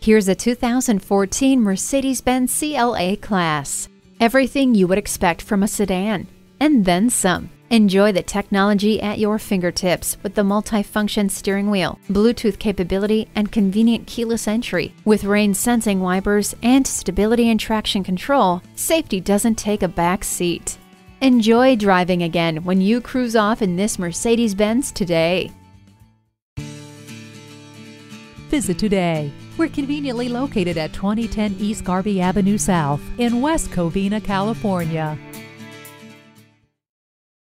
Here's a 2014 Mercedes-Benz CLA Class. Everything you would expect from a sedan, and then some. Enjoy the technology at your fingertips with the multi-function steering wheel, Bluetooth capability, and convenient keyless entry. With rain-sensing wipers and stability and traction control, safety doesn't take a back seat. Enjoy driving again when you cruise off in this Mercedes-Benz today. Visit today. We're conveniently located at 2010 East Garvey Avenue South in West Covina, California.